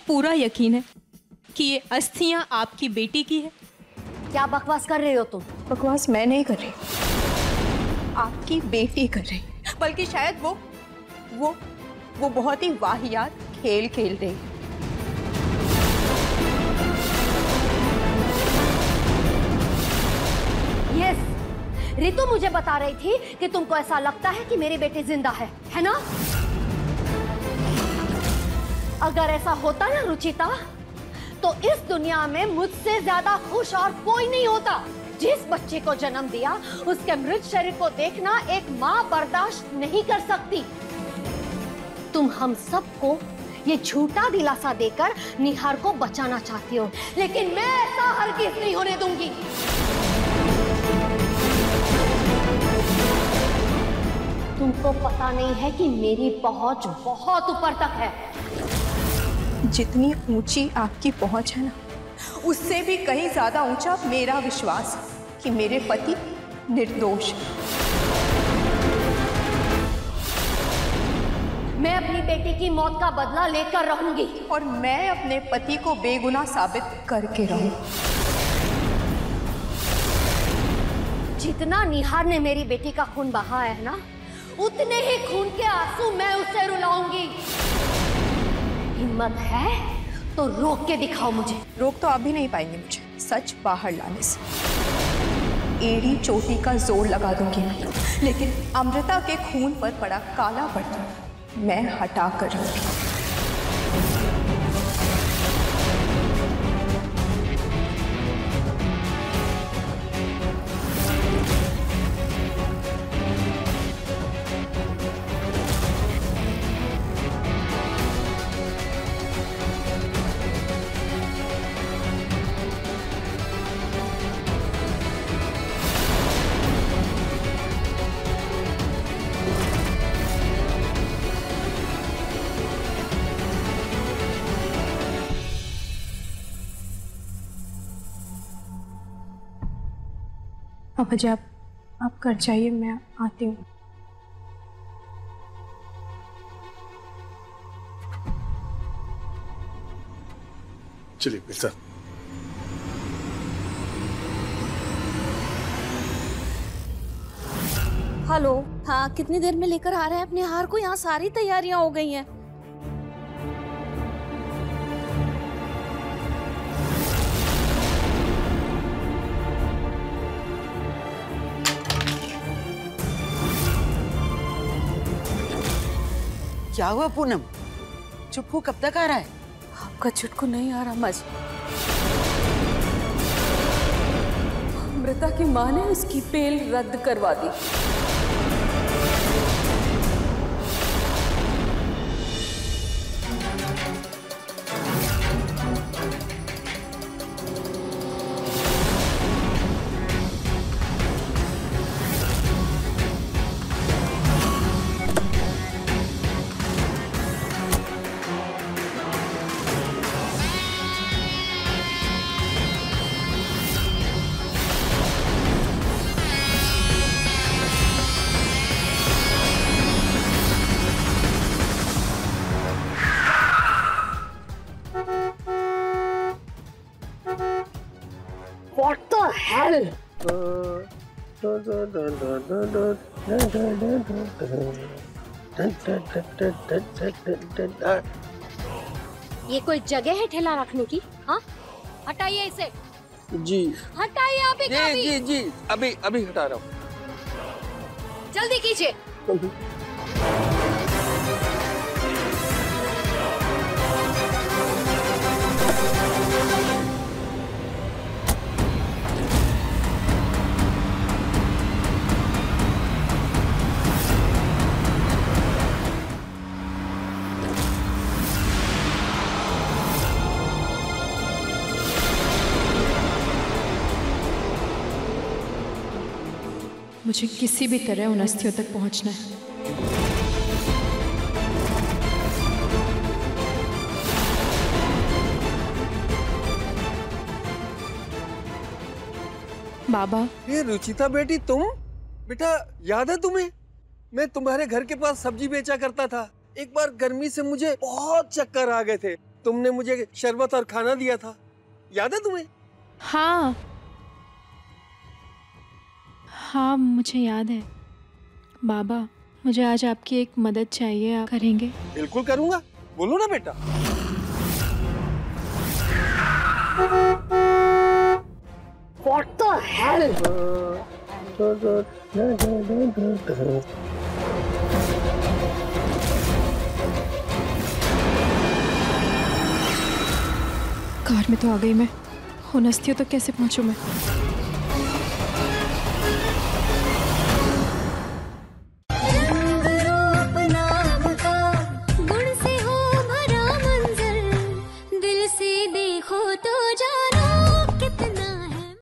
पूरा यकीन है कि ये अस्थियां आपकी बेटी की है। क्या बकवास कर रहे हो तुम? बकवास मैं नहीं कर रही, आपकी बेटी कर रही। बल्कि शायद वो बहुत ही वाहियात खेल खेल रही है। यस, रितु मुझे बता रही थी कि तुमको ऐसा लगता है कि मेरी बेटी जिंदा है ना? अगर ऐसा होता ना रुचिता, तो इस दुनिया में मुझसे ज्यादा खुश और कोई नहीं होता। जिस बच्चे को जन्म दिया उसके मृत शरीर को देखना एक माँ बर्दाश्त नहीं कर सकती। तुम हम सबको ये झूठा दिलासा देकर निहार को बचाना चाहती हो, लेकिन मैं ऐसा हरगिज़ नहीं होने दूंगी। तुमको पता नहीं है कि मेरी पहुंच बहुत ऊपर तक है। जितनी ऊंची आपकी पहुंच है ना, उससे भी कहीं ज्यादा ऊंचा मेरा विश्वास है कि मेरे पति निर्दोष है। मैं अपनी बेटी की मौत का बदला लेकर रहूंगी और मैं अपने पति को बेगुनाह साबित करके रहूं। जितना निहार ने मेरी बेटी का खून बहाया है ना, उतने ही खून के आंसू मैं उसे रुलाऊंगी। हिम्मत है तो रोक के दिखाओ मुझे। रोक तो आप भी नहीं पाएंगे मुझे सच बाहर लाने से। एड़ी चोटी का जोर लगा दूंगी मैं, लेकिन अमृता के खून पर पड़ा काला बर्तन मैं हटा कर रहूंगी। अब अजय आप कर जाइए, मैं आती हूँ। चलिए मिर्जा। हेलो, हाँ कितनी देर में लेकर आ रहे हैं अपने हार को? यहाँ सारी तैयारियां हो गई हैं। क्या हुआ पूनम? चुप्पू कब तक आ रहा है? आपका चुटकू नहीं आ रहा मज। अमृता की माँ ने उसकी बेल रद्द करवा दी। What the hell? ये कोई जगह है ठेला रखने की? हाँ, हटाइए इसे। जी हटाइए आप ही का भी। जी जी अभी हटा रहा हूँ। जल्दी कीजिए। मुझे किसी भी तरह उन अस्थियों तक पहुंचना है। बाबा, ये रुचिता बेटी तुम? बेटा याद है तुम्हें? मैं तुम्हारे घर के पास सब्जी बेचा करता था। एक बार गर्मी से मुझे बहुत चक्कर आ गए थे, तुमने मुझे शरबत और खाना दिया था, याद है तुम्हें? हाँ हाँ मुझे याद है। बाबा मुझे आज आपकी एक मदद चाहिए, आप करेंगे? बिल्कुल करूंगा, बोलो ना बेटा। What the hell? कार में तो आ गई मैं, हो नस्ती हो तो कैसे पहुंचूं मैं?